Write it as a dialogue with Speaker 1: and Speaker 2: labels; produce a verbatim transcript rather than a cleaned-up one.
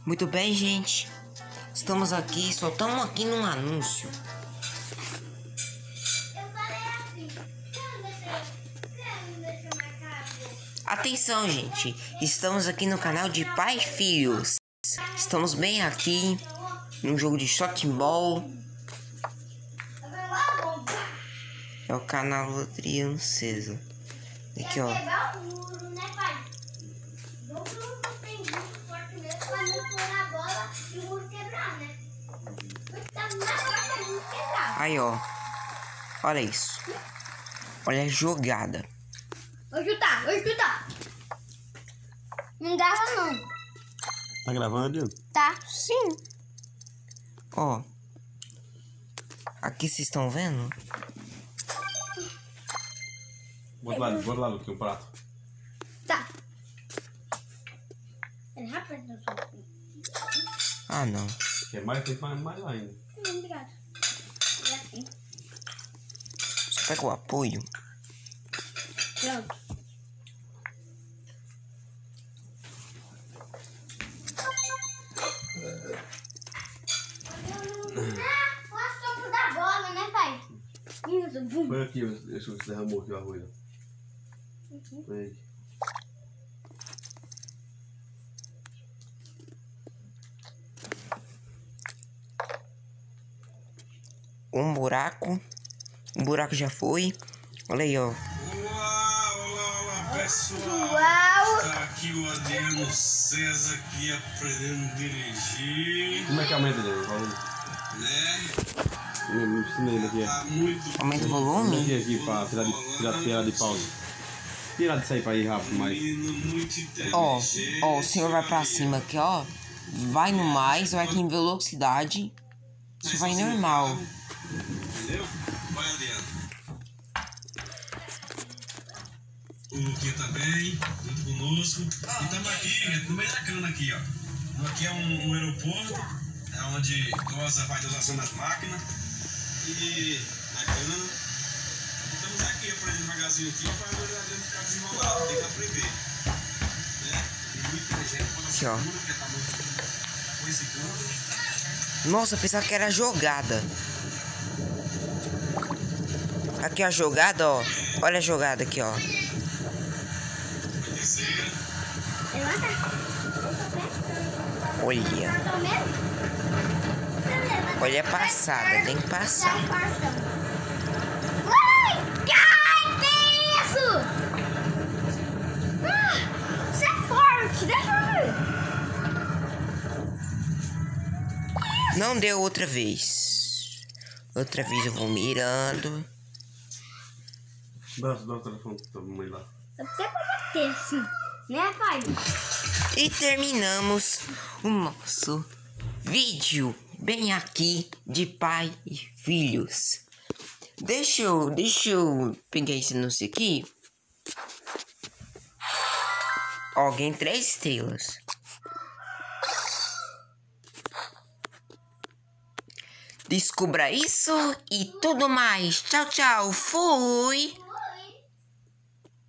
Speaker 1: Muito bem, gente. Estamos aqui, só estamos aqui num anúncio. Atenção, gente. Estamos aqui no canal de Pai e Filhos. Estamos bem aqui num jogo de shotball. É o canal Adriano César. Aqui, ó. Aí, ó. Olha isso. Olha a jogada.
Speaker 2: Vou chutar, vou chutar. Não grava não.
Speaker 3: Tá gravando?
Speaker 2: Tá.
Speaker 1: Sim. Ó. Aqui vocês estão vendo?
Speaker 3: Bota lá, bota lá, Luque, o prato.
Speaker 2: Tá. É rápido.
Speaker 1: Ah, não.
Speaker 3: Quer mais? Tem mais, mais lá ainda.
Speaker 2: Não, obrigado. É assim.
Speaker 1: Você pega o apoio.
Speaker 2: Pronto. Ah, o topo da bola, né, pai? Isso, bum.
Speaker 3: Põe aqui, isso que derramou aqui o arroz.
Speaker 2: Aqui.
Speaker 3: Põe aí.
Speaker 1: Um buraco. Um buraco já foi. Olha aí, ó.
Speaker 4: Olá, olá, olá, pessoal.
Speaker 2: Uau.
Speaker 4: Está aqui o Adriano César aqui aprendendo a dirigir,
Speaker 3: Como é que aumenta ele? Fala
Speaker 4: né?
Speaker 3: aí. Me ensina ele aqui.
Speaker 4: Tá muito
Speaker 1: Aumenta o
Speaker 3: Aqui,
Speaker 1: volume.
Speaker 3: aqui, pra tirar de, tirar, tirar de pausa. Tirar disso aí pra ir rápido, mais.
Speaker 4: menino, muito inteligente.
Speaker 1: Ó, ó, o senhor vai pra cima aqui, ó. Vai no mais, vai aqui em velocidade. Isso vai normal.
Speaker 4: Entendeu? Vai, Adriano. O Luquinha também, junto conosco. E estamos aqui, gente, no meio da cana aqui, ó. Aqui é um, um aeroporto, é onde goza a valorização das máquinas. E na cana. Estamos aqui aprendendo devagarzinho aqui para o Adriano ficar desenrolado, tem que aprender. Né? E muito inteligente, quando
Speaker 1: Aqui, ó.
Speaker 4: segura, porque tá muito coisa segura.
Speaker 1: Nossa, pensava que era jogada. Aqui a jogada, ó. Olha a jogada aqui, ó. Olha. Olha a passada, tem que passar.
Speaker 2: Ai, ai, que isso? Ah, você é forte, deixa eu ver.
Speaker 1: Não deu outra vez. Outra vez eu vou mirando.
Speaker 3: Dá, dá o telefone pra mamãe lá.
Speaker 2: Até pra bater assim, né, pai?
Speaker 1: E terminamos o nosso vídeo bem aqui de pai e filhos. Deixa eu, deixa eu pegar esse anúncio aqui. Ó, ganhei três estrelas. Descubra isso e tudo mais. Tchau, tchau. Fui.